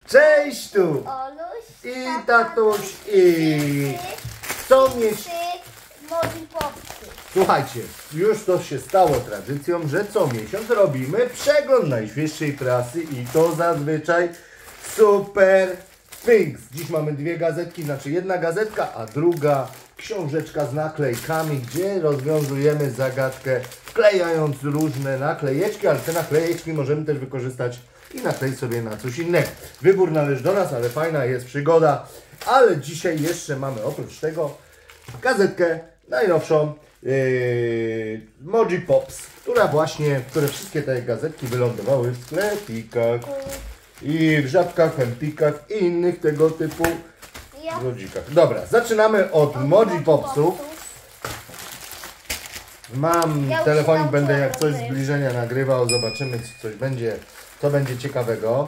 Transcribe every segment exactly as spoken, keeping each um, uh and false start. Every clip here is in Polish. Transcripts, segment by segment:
Cześć tu! Oluś, I tatuś i co miesiąc. Słuchajcie, już to się stało tradycją, że co miesiąc robimy przegląd najświeższej prasy i to zazwyczaj Super Things. Dziś mamy dwie gazetki, znaczy jedna gazetka, a druga książeczka z naklejkami, gdzie rozwiązujemy zagadkę wklejając różne naklejeczki, ale te naklejeczki możemy też wykorzystać i nakleić sobie na coś innego. Wybór należy do nas, ale fajna jest przygoda. Ale dzisiaj jeszcze mamy oprócz tego gazetkę najnowszą yy, Moji Pops, która właśnie, które wszystkie te gazetki wylądowały w sklepikach i w Żabkach, Empikach i innych tego typu lodzikach. Dobra, zaczynamy od Moji Popsów. Mam Ja telefonik, już będę jak coś nauczyłam. zbliżenia nagrywał, zobaczymy czy coś będzie, co będzie ciekawego.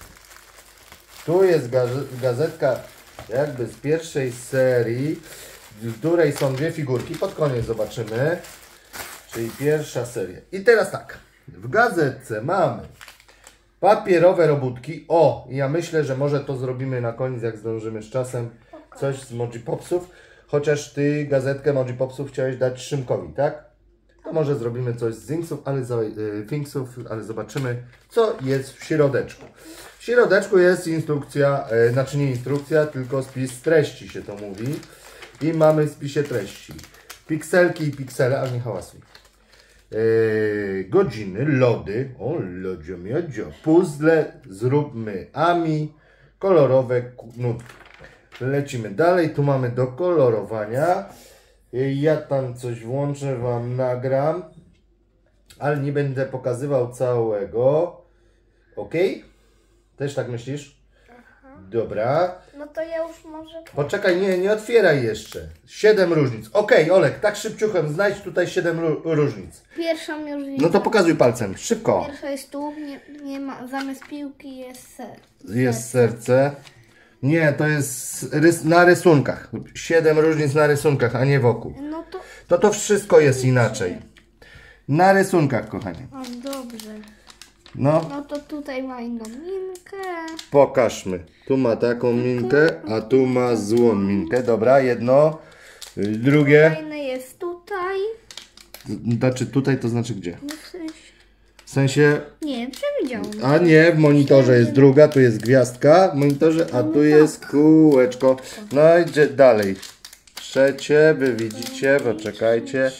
Tu jest gazetka jakby z pierwszej serii, w której są dwie figurki, pod koniec zobaczymy, czyli pierwsza seria. I teraz tak, w gazetce mamy papierowe robótki. O, ja myślę, że może to zrobimy na koniec, jak zdążymy z czasem, coś z Moji Popsów. Chociaż ty gazetkę Moji Popsów chciałeś dać Szymkowi, tak? To może zrobimy coś z Thingsów, ale, y, Thingsów, ale zobaczymy, co jest w środeczku. W środeczku jest instrukcja, y, znaczy nie instrukcja, tylko spis treści się to mówi. I mamy w spisie treści pikselki i piksele, ale nie hałasuj. Yy, godziny, lody, o lodzio miodzio, puzzle, zróbmy ami, kolorowe nutki. Lecimy dalej, tu mamy do kolorowania. Yy, ja tam coś włączę, wam nagram, ale nie będę pokazywał całego. Ok? Też tak myślisz? Dobra. No to ja już może... Poczekaj, nie, nie otwieraj jeszcze. Siedem różnic. Okej, okay, Olek, tak szybciuchem, znajdź tutaj siedem różnic. Pierwszą już widzę. No to pokazuj palcem, szybko. Pierwsza jest tu, nie, nie ma, zamiast piłki jest serce. Jest serce. Nie, to jest rys na rysunkach. Siedem różnic na rysunkach, a nie wokół. No to... To to wszystko jest inaczej. Na rysunkach, kochanie. O, dobrze. No, No to tutaj ma inną minkę. pokażmy. Tu ma taką minkę, a tu ma złą minkę. Dobra, jedno. Drugie. Fajne jest tutaj. Znaczy tutaj, to znaczy gdzie? No w sensie... W sensie... Nie, przewidziałam. A nie, w monitorze jest druga, tu jest gwiazdka w monitorze, a tu jest kółeczko. No idzie dalej. Trzecie, wy widzicie, poczekajcie.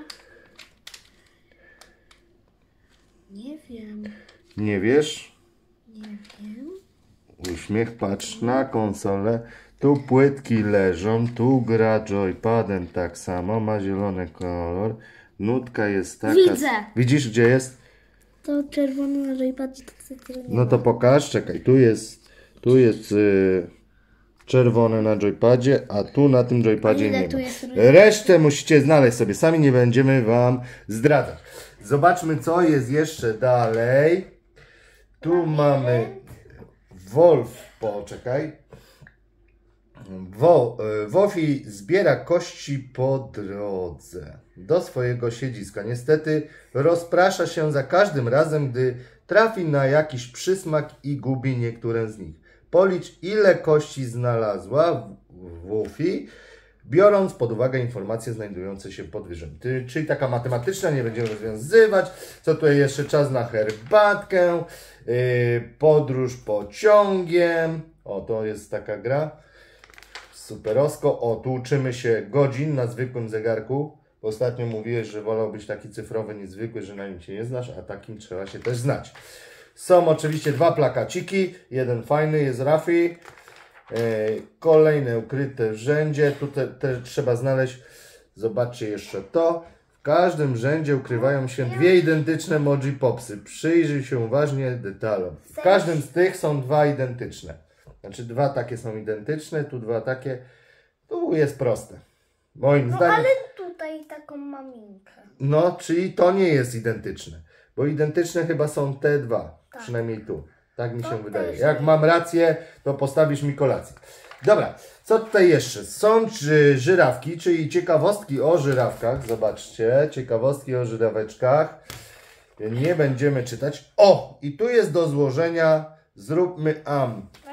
Nie wiem. Nie wiesz? Nie wiem. Uśmiech, patrz na konsolę. Tu płytki leżą, tu gra joypadem tak samo, ma zielony kolor. Nutka jest taka... Widzę. Widzisz gdzie jest? To czerwony na joypadzie to co nie No to pokaż, czekaj, tu jest, tu jest yy, czerwone na joypadzie, a tu na tym joypadzie Ile nie tu ma. jest różnic? Resztę musicie znaleźć sobie sami, nie będziemy wam zdradzać. Zobaczmy co jest jeszcze dalej. Tu mamy Wolf, poczekaj. Wo, y, Wofi zbiera kości po drodze do swojego siedziska. Niestety rozprasza się za każdym razem, gdy trafi na jakiś przysmak i gubi niektóre z nich. Policz, ile kości znalazła Wofi, biorąc pod uwagę informacje znajdujące się podwyżem. Czyli taka matematyczna, nie będziemy rozwiązywać. Co tutaj jeszcze? Czas na herbatkę, yy, podróż pociągiem. O, to jest taka gra. Superosko. O, tu uczymy się godzin na zwykłym zegarku. Ostatnio mówiłeś, że wolałbyś taki cyfrowy, niezwykły, że na nim się nie znasz, a takim trzeba się też znać. Są oczywiście dwa plakaciki. Jeden fajny jest Rafi. Yy, kolejne ukryte w rzędzie. Tutaj też trzeba znaleźć. Zobaczcie jeszcze to. W każdym rzędzie ukrywają się dwie identyczne Moji Popsy. Przyjrzyj się uważnie detalom. W każdym z tych są dwa identyczne. Znaczy dwa takie są identyczne, tu dwa takie. Tu jest proste. Moim No zdaniem. ale tutaj taką maminkę. No, czyli to nie jest identyczne. Bo identyczne chyba są te dwa. Tak. Przynajmniej tu. Tak mi się To wydaje. też Jak nie. mam rację, to postawisz mi kolację. Dobra, co tutaj jeszcze? Są ży, żyrawki, czyli ciekawostki o żyrawkach. Zobaczcie, ciekawostki o żyraweczkach. Nie będziemy czytać. O! I tu jest do złożenia Zróbmy am.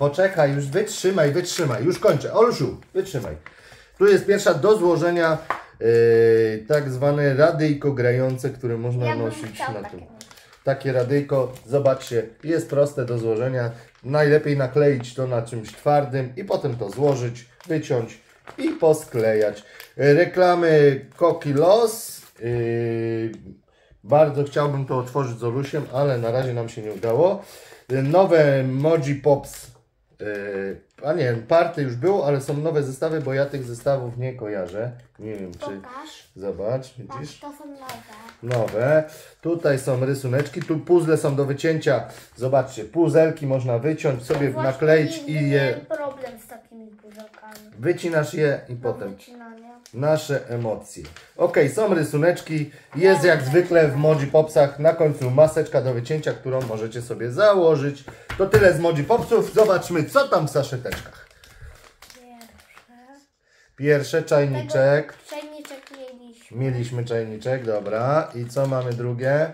Poczekaj, już wytrzymaj, wytrzymaj. Już kończę. Olusiu, wytrzymaj. Tu jest pierwsza do złożenia yy, tak zwane radyjko grające, które można Ja bym nosić chciał na takie tym. mieć. Takie radyjko, zobaczcie, jest proste do złożenia. Najlepiej nakleić to na czymś twardym i potem to złożyć, wyciąć i posklejać. Reklamy Coki Los. Yy, bardzo chciałbym to otworzyć z Olusiem, ale na razie nam się nie udało. Nowe Moji Pops. Yy, a nie, party już było, ale są nowe zestawy, bo ja tych zestawów nie kojarzę. Nie wiem czy... Pokaż. Zobacz, Tak, widzisz? to są nowe. Nowe. Tutaj są rysuneczki, tu puzzle są do wycięcia. Zobaczcie, puzelki można wyciąć, sobie Właśnie nakleić nigdy i nie je... miałem problem z takimi pudełkami. Wycinasz je i Do potem wycinania. nasze emocje. Ok, są rysuneczki. Jest jak zwykle w Moji Popsach na końcu maseczka do wycięcia, którą możecie sobie założyć. To tyle z Moji Popsów. Zobaczmy, co tam w saszeteczkach. Pierwsze. Pierwsze, czajniczek. Tego czajniczek mieliśmy. Mieliśmy czajniczek, dobra. I co mamy drugie?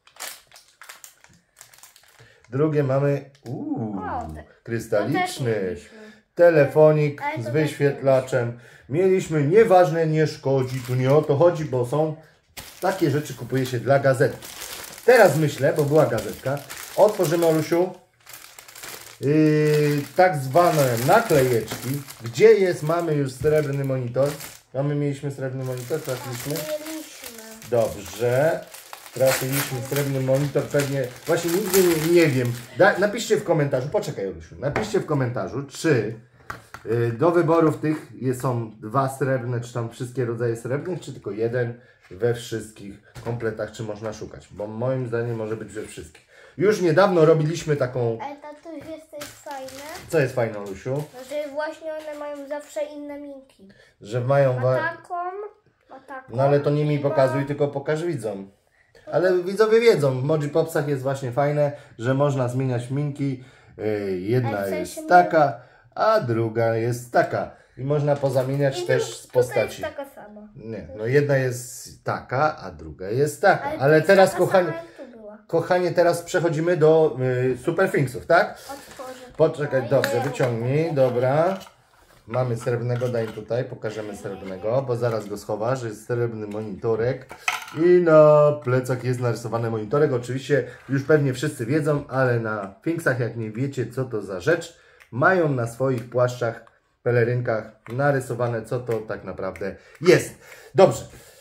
Drugie mamy uuu, O, te- To też krystaliczny. mieliśmy. Telefonik Ale to z też wyświetlaczem. Mieliśmy nieważne, nie szkodzi. Tu nie o to chodzi, bo są takie rzeczy kupuje się dla gazety. Teraz myślę, bo była gazetka. Otworzymy, Olusiu, yy, tak zwane naklejeczki. Gdzie jest? Mamy już srebrny monitor. A my mieliśmy srebrny monitor, trafiliśmy. Mieliśmy. Dobrze. Trafiliśmy srebrny monitor, pewnie. Właśnie nigdy nie, nie wiem. Da, napiszcie w komentarzu, poczekaj, Olusiu. Napiszcie w komentarzu, czy y, do wyborów tych jest, są dwa srebrne, czy tam wszystkie rodzaje srebrnych, czy tylko jeden we wszystkich kompletach, czy można szukać. Bo moim zdaniem może być we wszystkich. Już niedawno robiliśmy taką. Ale tatuś, jest to jest fajne, Co jest fajne, Olusiu? że właśnie one mają zawsze inne minki. Że mają. Ma Wa- taką, ma taką. No ale to nie mi i ma- pokazuj, tylko pokaż widzom. Ale widzowie wiedzą, w Moji Popsach jest właśnie fajne, że można zmieniać minki. Yy, jedna Ale w sensie jest my- taka, a druga jest taka. I można pozamieniać I też tu- z tutaj postaci. jest taka sama. Nie, no jedna jest taka, a druga jest taka. Ale, Ale jest teraz, taka kochani, sama, jak tu była. kochanie, teraz przechodzimy do yy, Super Thingsów, tak? Otworzę Poczekaj, tutaj. dobrze, wyciągnij, dobra. Mamy srebrnego, daj tutaj, pokażemy srebrnego, bo zaraz go schowasz, jest srebrny monitorek i na plecach jest narysowany monitorek. Oczywiście już pewnie wszyscy wiedzą, ale na Thingsach, jak nie wiecie co to za rzecz, mają na swoich płaszczach, pelerynkach narysowane co to tak naprawdę jest. Dobrze,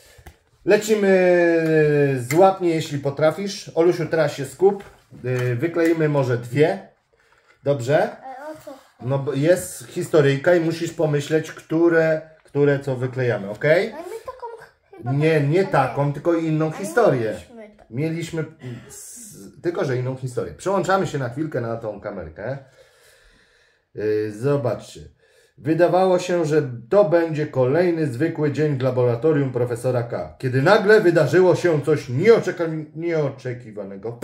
lecimy złapnie, jeśli potrafisz. Olusiu, teraz się skup, wykleimy może dwie, dobrze? E, o co? No bo jest historyjka i musisz pomyśleć, które, które co wyklejamy, ok? Ale my taką ch- chyba... Nie, nie ale- taką, tylko inną ale historię. mieliśmy tak. Mieliśmy, s- tylko że inną historię. Przełączamy się na chwilkę na tą kamerkę. Yy, zobaczcie. Wydawało się, że to będzie kolejny zwykły dzień w laboratorium profesora K. Kiedy nagle wydarzyło się coś nieoczeka- nieoczekiwanego.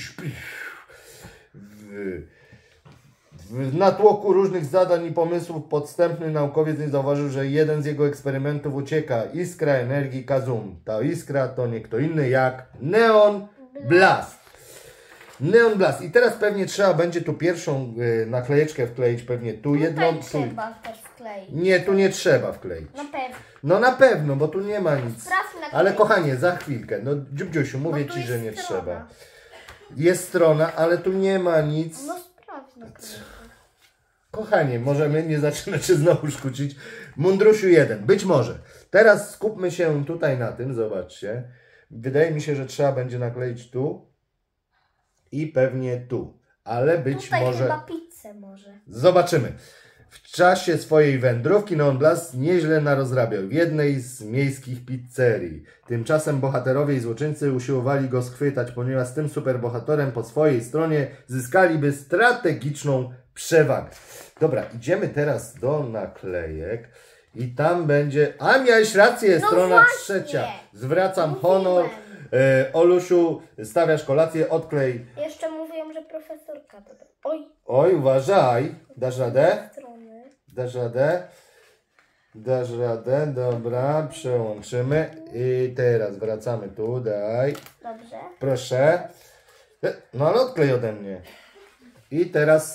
W, W natłoku różnych zadań i pomysłów podstępny naukowiec nie zauważył, że jeden z jego eksperymentów ucieka. Iskra energii Kazum. Ta iskra to nie kto inny jak Neon Blast. Neon Blast. I teraz pewnie trzeba będzie tu pierwszą y, naklejeczkę wkleić, pewnie tu jedną. Tutaj Tu... trzeba też wkleić. Nie, tu nie trzeba wkleić. Na pewno. No na pewno, bo tu nie ma nic. Sprawdź na Ale klej. kochanie, za chwilkę. No Dziubdziusiu, mówię Bo tu Ci, jest że nie strona. trzeba. Jest strona, ale tu nie ma nic. No sprawdź na klej. Kochanie, możemy nie zaczynać się znowu szkucić. Mundrusiu jeden, być może. Teraz skupmy się tutaj na tym, zobaczcie. Wydaje mi się, że trzeba będzie nakleić tu i pewnie tu. Ale być Tutaj może... chyba pizzę może. Zobaczymy. W czasie swojej wędrówki Neon Blast nieźle narozrabiał w jednej z miejskich pizzerii. Tymczasem bohaterowie i złoczyńcy usiłowali go schwytać, ponieważ z tym superbohaterem po swojej stronie zyskaliby strategiczną przewagę. Dobra, idziemy teraz do naklejek i tam będzie... A, miałeś rację, No strona właśnie. trzecia. Zwracam Mówiłem. honor. E, Olusiu, stawiasz kolację, odklej. Jeszcze mówiłem, że profesorka to... Oj, Oj, uważaj. Dasz radę? strony. Dasz radę? Dasz radę, dobra, przełączymy i teraz wracamy tu, daj, Dobrze. proszę. E, No ale odklej ode mnie. I teraz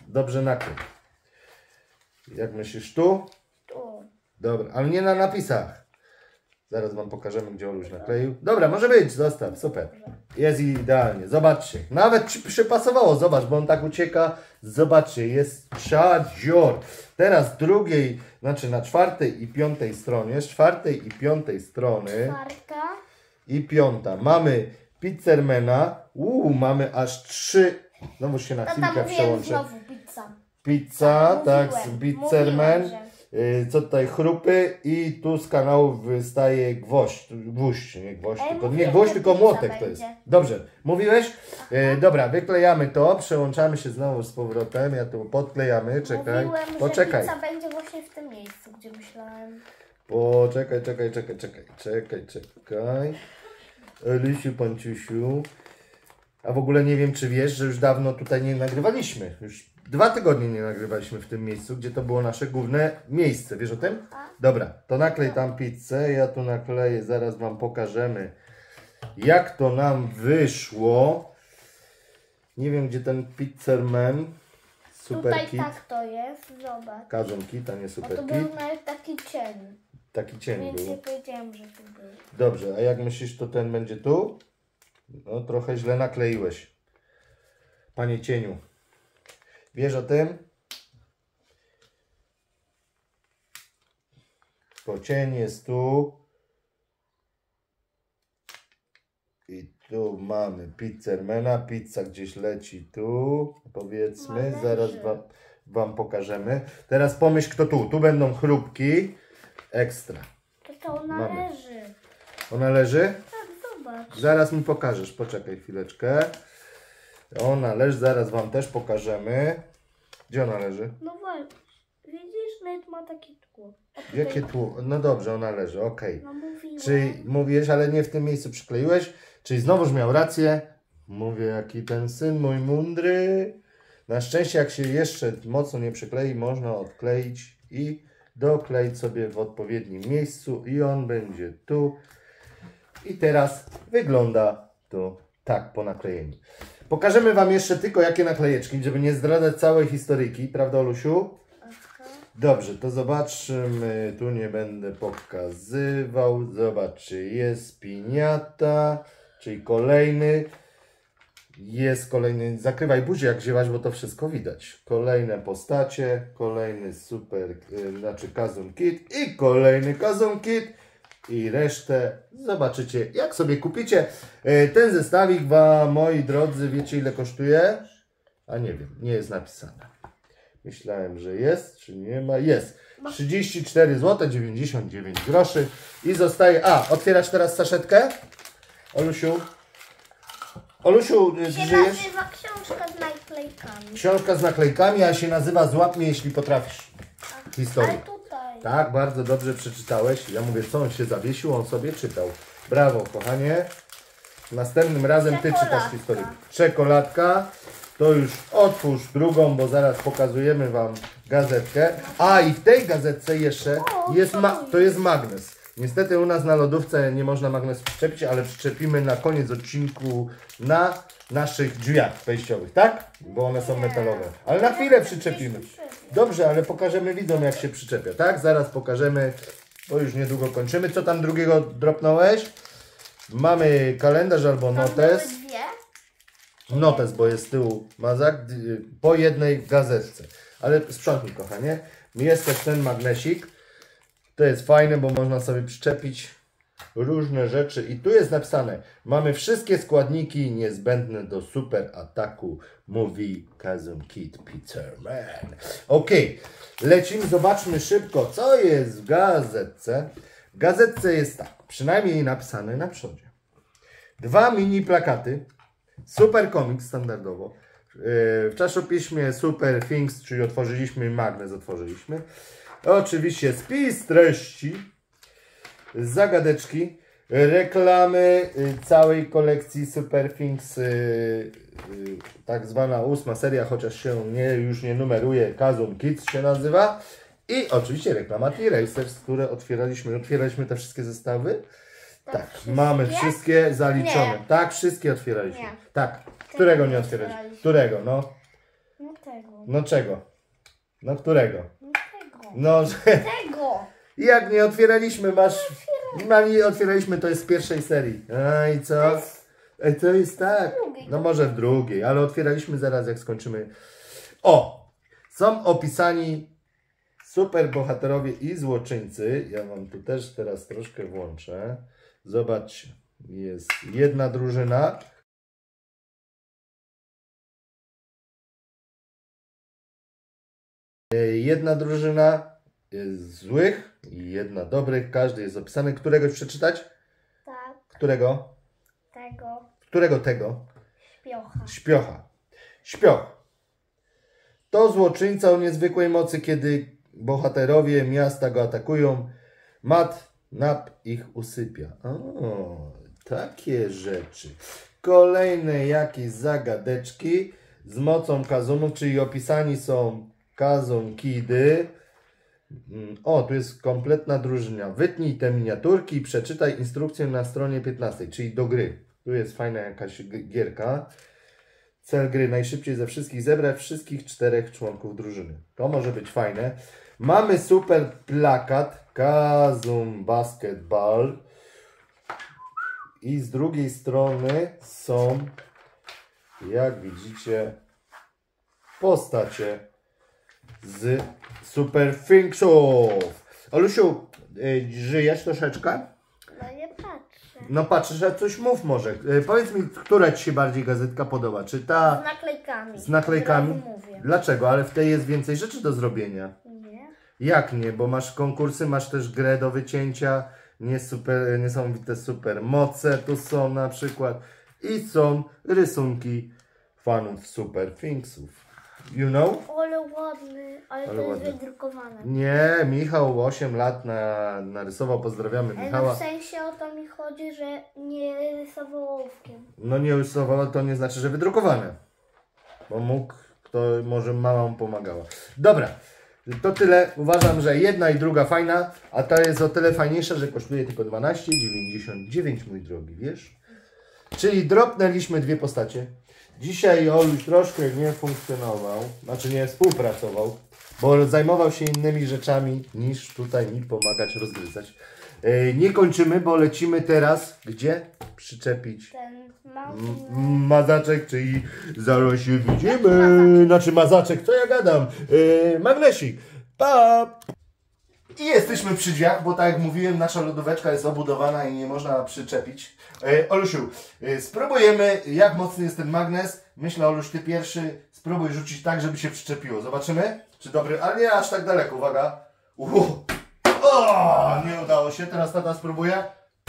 dobrze naklej. Jak myślisz, tu? Tu. Dobra, ale nie na napisach. Zaraz wam pokażemy, gdzie Oluś nakleił. Dobra, może być, zostaw, super. Jest idealnie, zobaczcie. Nawet ci przypasowało, zobacz, bo on tak ucieka. Zobaczcie, jest czadzior. Teraz z drugiej, znaczy na czwartej i piątej stronie, z czwartej i piątej strony Czwarta. i piąta mamy Pizzermana. Uuu, mamy aż trzy. Znowu się na Tata, chwilkę mówiłem przełączę. znowu pizza. Pizza, tak, Mówiłem, Pizzerman. mówiłem, że- Y, Co tutaj chrupy i tu z kanału wystaje gwoźdź, gwóźdź, nie gwoźdź, Ej, tylko, nie mówiłem, gwoźdź, że tylko pizza młotek to jest. będzie. Dobrze, mówiłeś? Y, dobra, wyklejamy to, przełączamy się znowu z powrotem, ja tu podklejamy, czekaj, Mówiłem, poczekaj, że pizza będzie właśnie w tym miejscu, gdzie myślałem. poczekaj, czekaj, czekaj, czekaj, czekaj, czekaj, Olusiu, Panciusiu, a w ogóle nie wiem, czy wiesz, że już dawno tutaj nie nagrywaliśmy, już dwa tygodnie nie nagrywaliśmy w tym miejscu, gdzie to było nasze główne miejsce, wiesz o tym? Dobra, to naklej tam pizzę, ja tu nakleję, zaraz wam pokażemy, jak to nam wyszło. Nie wiem, gdzie ten Pizzerman, Super Tutaj Kit, tak to jest, zobacz. Kazon Kit, a nie A Super to Kit, był nawet taki cień, taki cień więc nie był. powiedziałem, że tu był. Dobrze, a jak myślisz, to ten będzie tu? No, trochę źle nakleiłeś, panie cieniu. Wiesz o tym? Bo cień jest tu. I tu mamy Pizzermana. Pizza gdzieś leci tu. Powiedzmy. Należy. Zaraz wam, wam pokażemy. Teraz pomyśl, kto tu. Tu będą chrupki. Ekstra. To to należy. Ona leży? Tak, zobacz. Zaraz mi pokażesz. Poczekaj chwileczkę. Ona leży. Zaraz wam też pokażemy. Gdzie ona leży? No właśnie, widzisz, nawet ma takie tło. A tutaj- Jakie tu? No dobrze, ona leży, okej. No mówiłem. Czyli mówiłeś, ale nie w tym miejscu przykleiłeś? Czyli znowuż miał rację. Mówię, jaki ten syn mój mądry. Na szczęście, jak się jeszcze mocno nie przyklei, można odkleić i dokleić sobie w odpowiednim miejscu i on będzie tu. I teraz wygląda to tak po naklejeniu. Pokażemy wam jeszcze tylko jakie naklejeczki, żeby nie zdradzać całej historyjki, prawda, Olusiu? Aha. Dobrze, to zobaczymy, tu nie będę pokazywał, zobaczcie, jest piniata, czyli kolejny, jest kolejny, zakrywaj buzię jak ziewać, bo to wszystko widać, kolejne postacie, kolejny super, y, znaczy Kazum Kit i kolejny Kazum Kit i resztę zobaczycie jak sobie kupicie. Y, ten zestawik wam, moi drodzy, wiecie ile kosztuje? A nie wiem, nie jest napisane. Myślałem, że jest, czy nie ma? Jest. trzydzieści cztery złote dziewięćdziesiąt dziewięć groszy. I zostaje... A, otwierasz teraz saszetkę? Olusiu? Olusiu, ty Się żyjesz? nazywa książka z naklejkami. Książka z naklejkami, a się nazywa Złap mnie, jeśli potrafisz. Ale Historia. tutaj. Tak, bardzo dobrze przeczytałeś. Ja mówię, co on się zawiesił, on sobie czytał. Brawo, kochanie. Następnym razem ty czytasz Czekoladka. historię. Czekoladka. To już otwórz drugą, bo zaraz pokazujemy wam gazetkę. A i w tej gazetce jeszcze O, jest co ma to to jest magnes. Niestety u nas na lodówce nie można magnes przyczepić, ale przyczepimy na koniec odcinku na naszych drzwiach wejściowych, tak? Bo one są metalowe. Ale na chwilę przyczepimy. Dobrze, ale pokażemy widzom jak się przyczepia, tak? Zaraz pokażemy, bo już niedługo kończymy. Co tam drugiego dropnąłeś? Mamy kalendarz albo Tam notes. były dwie. Notes, bo jest z tyłu mazak, d- po jednej gazetce. Ale sprzątnij, kochanie. Jest też ten magnesik. To jest fajne, bo można sobie przyczepić różne rzeczy. I tu jest napisane, mamy wszystkie składniki niezbędne do super ataku, mówi Kazum Kit Pizzerman. Ok, lecimy, zobaczmy szybko, co jest w gazetce. W gazetce jest tak, przynajmniej napisane na przodzie. Dwa mini plakaty. Super komiks standardowo. Yy, W czasopiśmie Super Things, czyli otworzyliśmy magnes, otworzyliśmy. Oczywiście spis treści, zagadeczki, reklamy yy, całej kolekcji Super Things, yy, yy, tak zwana ósma seria, chociaż się nie, już nie numeruje, Kazum Kids się nazywa. I oczywiście reklama T-Racers, które otwieraliśmy. Otwieraliśmy te wszystkie zestawy. Tak, wszystkie? mamy wszystkie zaliczone. Nie. Tak, wszystkie otwieraliśmy. Nie. Tak. Którego nie nie otwieraliśmy? otwieraliśmy? Którego, no? No tego. No czego? No którego? No tego. No, że... Tego. Jak nie otwieraliśmy, masz... Mali otwieraliśmy, to jest z pierwszej serii. A i co? E, to jest tak. No może w drugiej, ale otwieraliśmy zaraz jak skończymy. O! Są opisani superbohaterowie i złoczyńcy. Ja wam tu też teraz troszkę włączę. Zobaczcie. Jest jedna drużyna. Jedna drużyna jest złych i jedna dobrych. Każdy jest opisany. Któregoś przeczytać? Tak. Którego? Tego. Którego tego? Śpiocha. Śpiocha. Śpioch. To złoczyńca o niezwykłej mocy, kiedy bohaterowie miasta go atakują. Mat Nap ich usypia. O, takie rzeczy. Kolejne jakieś zagadeczki z mocą Kazumów, czyli opisani są Kazum Kidy. O, tu jest kompletna drużyna. Wytnij te miniaturki i przeczytaj instrukcję na stronie piętnastej, czyli do gry. Tu jest fajna jakaś gierka. Cel gry: najszybciej ze wszystkich zebrać wszystkich czterech członków drużyny. To może być fajne. Mamy super plakat Kazum Basketball. I z drugiej strony są, jak widzicie, postacie z Super Thingsów. Olusiu, yy, żyjesz troszeczkę? No nie patrzę. No patrzysz, a coś mów może. Yy, powiedz mi, która ci się bardziej gazetka podoba? Czy ta Z naklejkami. z naklejkami? Od razu mówię. Dlaczego? Ale w tej jest więcej rzeczy do zrobienia. Nie. Jak nie? Bo masz konkursy, masz też grę do wycięcia, nie super, niesamowite super moce tu są na przykład i są rysunki fanów Super Thingsów. You know? Ale ładny, ale, Ale to jest ładny. wydrukowane. Nie, Michał osiem lat na, narysował, pozdrawiamy Ale no Michała. w sensie o to mi chodzi, że nie rysował ołówkiem. No nie rysował, to nie znaczy, że wydrukowane. Bo mógł, to może mama mu pomagała. Dobra, to tyle. Uważam, że jedna i druga fajna, a ta jest o tyle fajniejsza, że kosztuje tylko dwanaście dziewięćdziesiąt dziewięć, mój drogi, wiesz? Czyli dropnęliśmy dwie postacie. Dzisiaj Oluś troszkę nie funkcjonował, znaczy nie współpracował, bo zajmował się innymi rzeczami niż tutaj mi pomagać rozgryzać. Yy, nie kończymy, bo lecimy teraz, gdzie? Przyczepić Ten mały. M- mazaczek, czyli zaraz się widzimy. Znaczy mazaczek, co ja gadam? Yy, magnesik. Pa! I jesteśmy przy drzwiach, bo tak jak mówiłem, nasza lodóweczka jest obudowana i nie można przyczepić. Yy, Olusiu, yy, spróbujemy, jak mocny jest ten magnes. Myślę, Oluś, ty pierwszy spróbuj rzucić tak, żeby się przyczepiło. Zobaczymy, czy dobry, ale nie aż tak daleko, uwaga. Uhu. O, nie udało się, teraz tata spróbuje.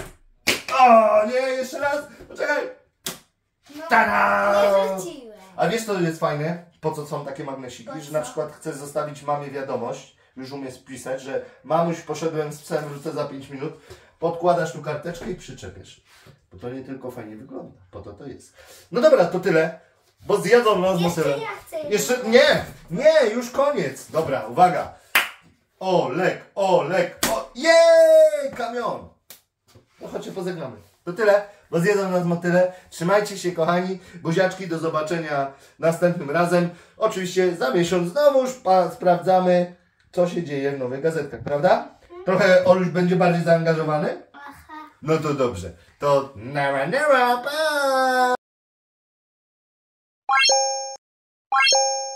O, nie, jeszcze raz, poczekaj. No, Tada! nie rzuciłem. A wiesz, co jest fajne? Po co są takie magnesiki? Po Że co? na przykład chcesz zostawić mamie wiadomość, już umie spisać, że mamuś, poszedłem z psem, wrócę za pięć minut, podkładasz tu karteczkę i przyczepiesz. Bo to nie tylko fajnie wygląda, po to to jest. No dobra, to tyle, bo zjadzą nas Jeszcze motylem. ja chcę. Jeszcze nie, nie, już koniec. Dobra, uwaga. Olek, Olek, o, jej, kamion. No chodźcie, pozegnamy. To tyle, bo zjedzą nas motyle. Trzymajcie się, kochani. Buziaczki, do zobaczenia następnym razem. Oczywiście za miesiąc znowuż pa, sprawdzamy, co się dzieje w nowych gazetkach, prawda? Trochę Oluś będzie bardziej zaangażowany? Aha. No to dobrze. To nara nara, pa!